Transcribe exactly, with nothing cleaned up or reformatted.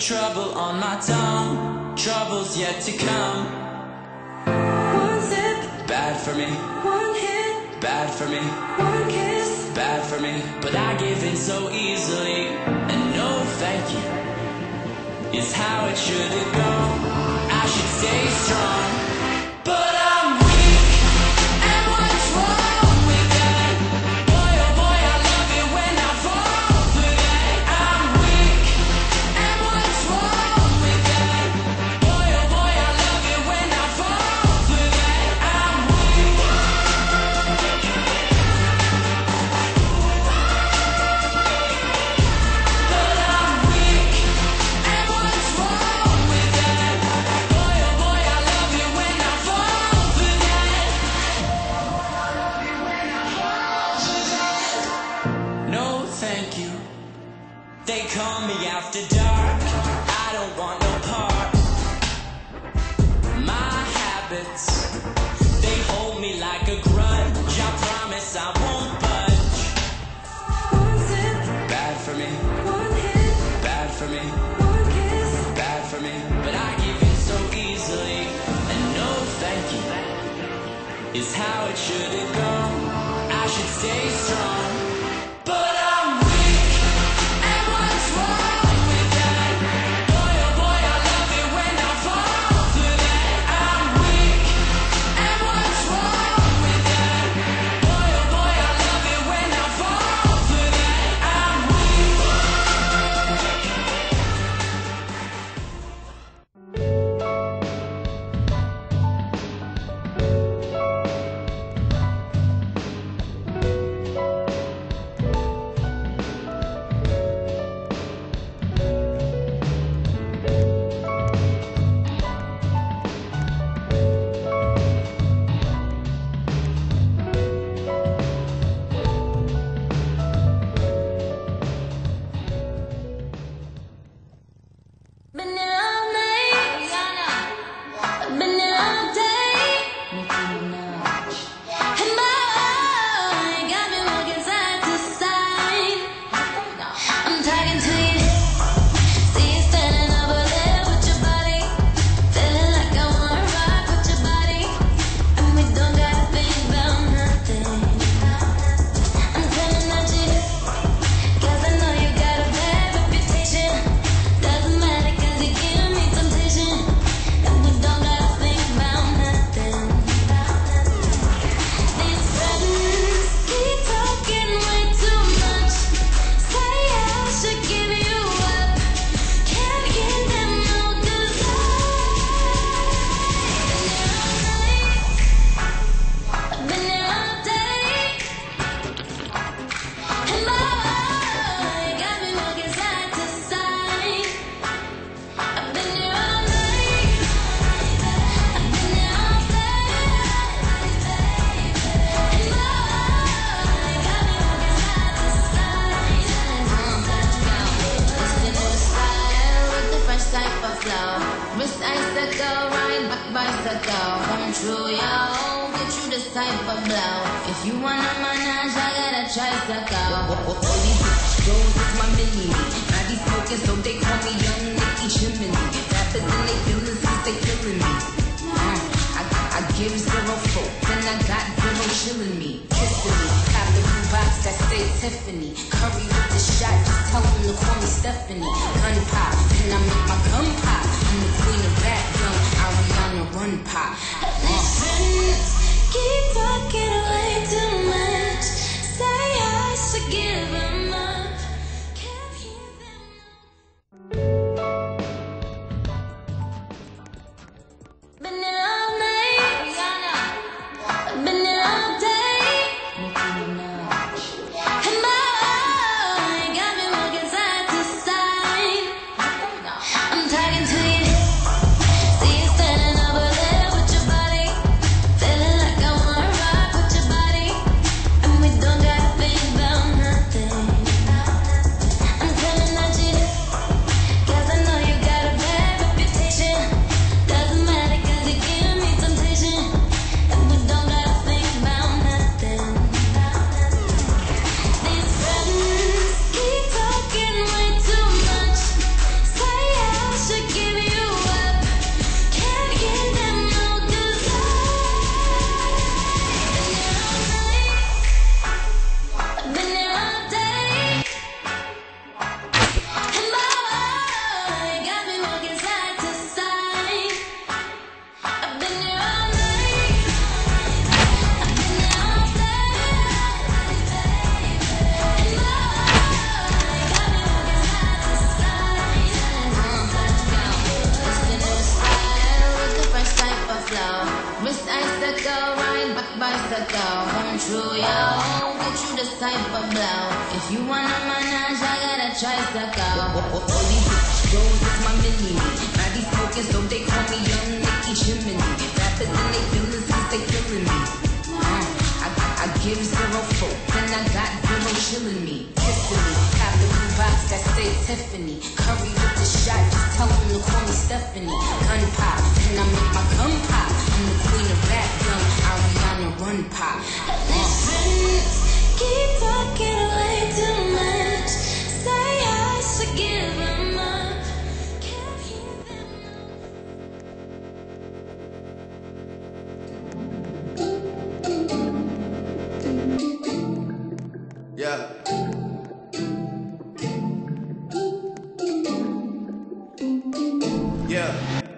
trouble on my tongue, trouble's yet to come. One sip, bad for me. One hit, bad for me. One kiss, bad for me. But I give in so easily, and no thank you is how it should go. I should stay strong, but I'm weak, and what's wrong with that? Boy, oh boy, I love it when I fall for that. I'm weak, and what's wrong with that? Boy, oh boy, I love it when I fall for that. I'm weak. But I'm weak, and what's wrong with that? Boy, oh boy, I love it when I fall for that. No, thank you. They call me after dark. I don't want no part. My habits, they hold me like a grudge. I promise I won't budge. One sip, Bad for me, One hit, bad for me, One kiss, bad for me. But I give in so easily, and no thank you is how it should go. I should stay strong, but I'm weak, and what's wrong with that? Boy, oh boy, I love it when I fall for that. I'm weak, and what's wrong with that? Boy, oh boy, I love it when I fall for that. I'm weak. been there all night, been there all day, and boy, got me walking side to side. I'm talking to you, see you standing over there with your body, feeling like I wanna rock with your body, and we don't gotta think about nothing. I'm coming at you, 'cause I know you got a bad reputation. Doesn't matter 'cause you give me temptation, and we don't gotta think about nothing. These friends keep talking way too much, say I should give you up, can't give them no good life. Been there all day, and boy, got me walking side to side. I've been there all night, I've been there all day, and boy, got me walking side to side. It's the new style with the fresh type of flow. Wrist icicle, ride back bicycle. Come true, yo, get you this type of blow. If you wanna manage, I got a tricycle. All these bitches Jones is my mini. Now they smoking, so they call me Young Nicky Chimney. Rappers and they feelings, cause they feeling me. Uh, I, I give zero fucks, and I got zero chilling me. Kissing me, got the blue box that say Tiffany. Curry with the shot, just tell them to call me Stephanie. Gun pop, and I make my gun pop. I'm the queen of rap, young Ariana Run Pop. These friends keep talking way too much, say I should give them up, can't hear them. Been there all night, been there all day, and boy, got me walking side to side. stuck out. Come true, yo. Get you the cipher blow. If you wanna manage, I gotta try stuck out. All these bitches Jones is my mini. Now these smoking, so they call me Young Nicky Chimney. Rappers and they feelings, cause they feeling me. Uh, I, I, I give zero folk, and I got zero chillin' me. Tiffany, have the blue box that say Tiffany. Curry with the shot, just tell them to call me Stephanie. Gun pop, and I make my gun pop. I'm the queen of rap, young Ariana Run Pop. Listen, keep talking way too much. Say I should give them up. Can't hear them. Yeah. Yeah.